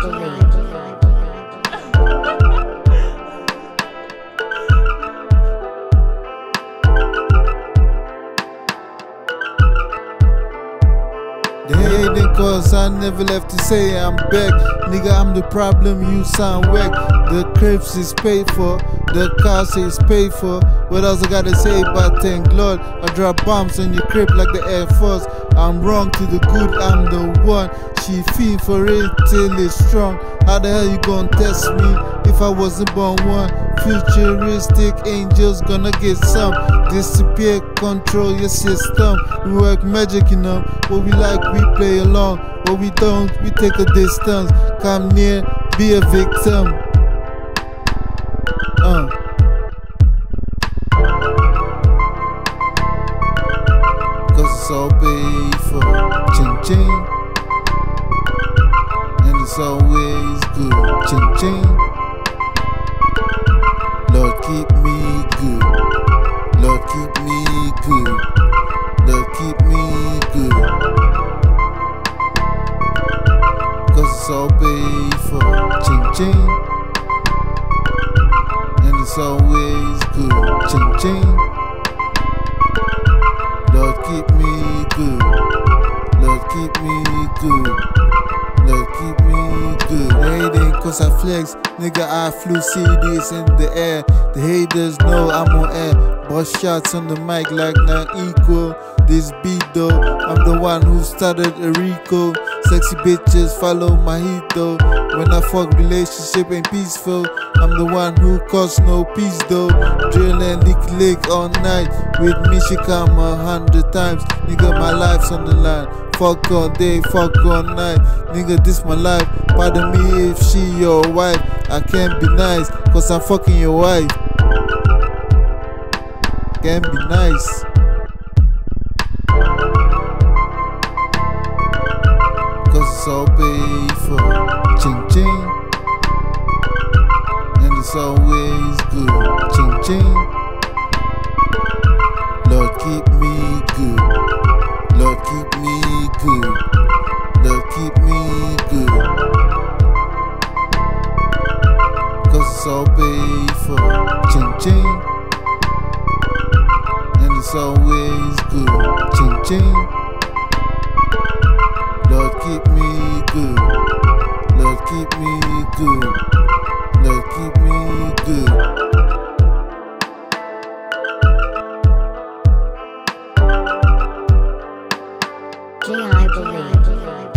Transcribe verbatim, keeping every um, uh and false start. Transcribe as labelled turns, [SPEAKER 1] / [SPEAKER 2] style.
[SPEAKER 1] believe.
[SPEAKER 2] They hating cause I never left to say I'm back. Nigga, I'm the problem, you sound whack. The cribs is paid for, the cars is paid for. What else I gotta say but thank Lord? I drop bombs on your crib like the Air Force. I'm wrong to the good, I'm the one. She feel for it till it's strong. How the hell you gon' test me if I wasn't born one? Futuristic angels gonna get some. Disappear, control your system. We work magic, you know. What we like, we play along. What we don't, we take a distance. Come near, be a victim. Uh. Cause it's all paid for. Ching ching. And it's always good. Ching ching. Lord, keep me good. Lord, keep me good. Lord, keep me good. Cause it's all paid for. Ching ching. And it's always good. Ching ching. Lord, keep me good. Lord, keep me good. Lord, keep me good. Hating cause I flex. Nigga, I flew C Ds in the air. The haters know I'm on air. Bust shots on the mic like not equal. This beat though, I'm the one who started a Rico. Sexy bitches follow my heat though. When I fuck, relationship ain't peaceful. I'm the one who cause no peace though. Drill and lick lick all night. With me she come a hundred times. Nigga, my life's on the line. Fuck all day, fuck all night. Nigga, this my life. Pardon me if she your wife. I can't be nice, cause I'm fucking your wife. Can't be nice. Cause it's all paid for. Ching ching. And it's always good. Ching ching. Lord, keep me good. Lord, keep me good. Lord, keep me good. Cause it's all paid for. Ching ching. And it's always good. Ching ching. Lord, keep me good. Lord, keep me good. Lord, keep me good.
[SPEAKER 1] G I believe.